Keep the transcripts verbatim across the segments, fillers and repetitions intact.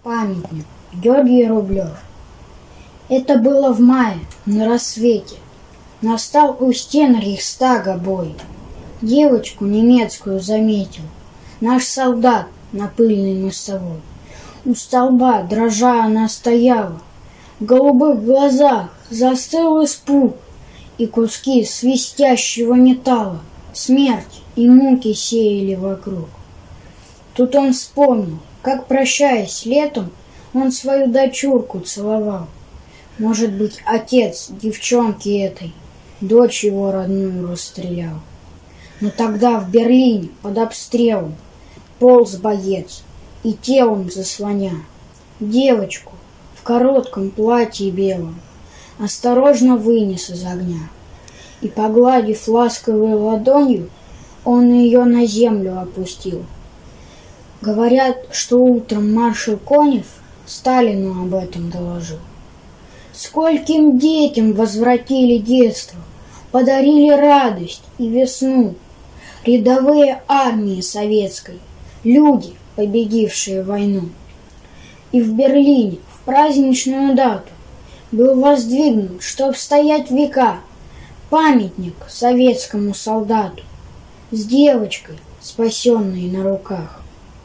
Памятник Георгий Рублев. Это было в мае, на рассвете. Настал у стен Рейхстага бой. Девочку немецкую заметил наш солдат на пыльной мостовой. У столба, дрожа, она стояла. В голубых глазах застыл испуг, и куски свистящего металла смерть и муки сеяли вокруг. Тут он вспомнил, как, прощаясь летом, он свою дочурку целовал. Может быть, отец девчонки этой дочь его родную расстрелял. Но тогда в Берлине под обстрелом полз боец и телом заслоня девочку в коротком платье белом осторожно вынес из огня. И, погладив ласковой ладонью, он ее на землю опустил. Говорят, что утром маршал Конев Сталину об этом доложил. Скольким детям возвратили детство, подарили радость и весну рядовые армии советской, люди, победившие войну. И в Берлине в праздничную дату был воздвигнут, чтоб стоять века, памятник советскому солдату с девочкой, спасенной на руках.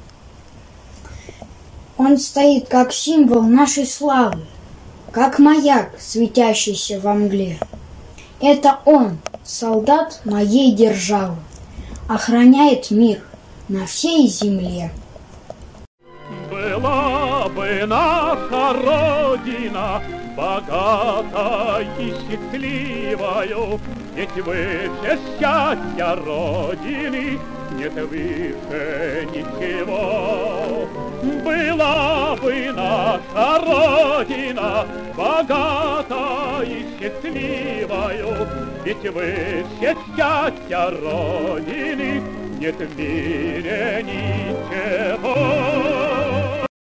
Он стоит как символ нашей славы, как маяк, светящийся во мгле. Это он, солдат моей державы, охраняет мир на всей земле. Была бы наша Родина богатой и счастливою, ведь выше счастья Родины нет выше ничего. Была бы наша Родина богатой и счастливою, ведь выше счастья Родины нет в мире ничего.